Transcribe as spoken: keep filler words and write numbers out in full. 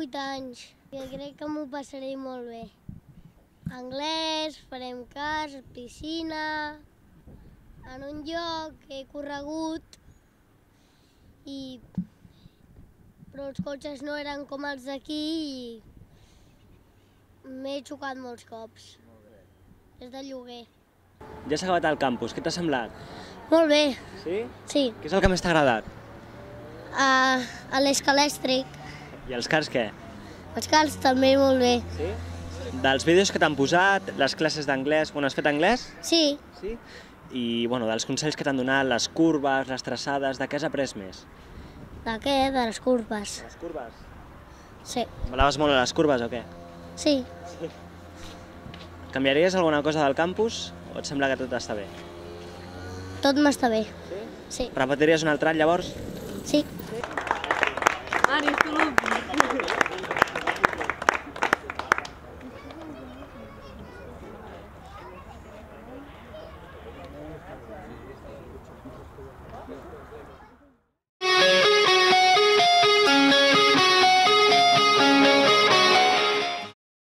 vuit anys. Jo crec que m'ho passaré molt bé. Anglès, farem cas, piscina, en un lloc que he corregut, i... però els cotxes no eren com els d'aquí i m'he xocat molts cops. És de lloguer. Ja s'ha acabat el campus, què t'ha semblat? Molt bé. Sí? Sí. Què és el que més t'ha agradat? A, a l'escalèstric. I els cars què? Els cars també molt bé. Sí? Dels vídeos que t'han posat, les classes d'anglès, on has fet anglès? Sí. Sí? I bueno, dels consells que t'han donat, les curves, les traçades, de què has après més? De què? De les curves. Les curves? Sí. Molaves molt a les curves o què? Sí. Sí. Canviaries alguna cosa del campus o et sembla que tot està bé? Tot m'està bé. Sí? Sí. Repetiries un altre any llavors? Sí. Sí.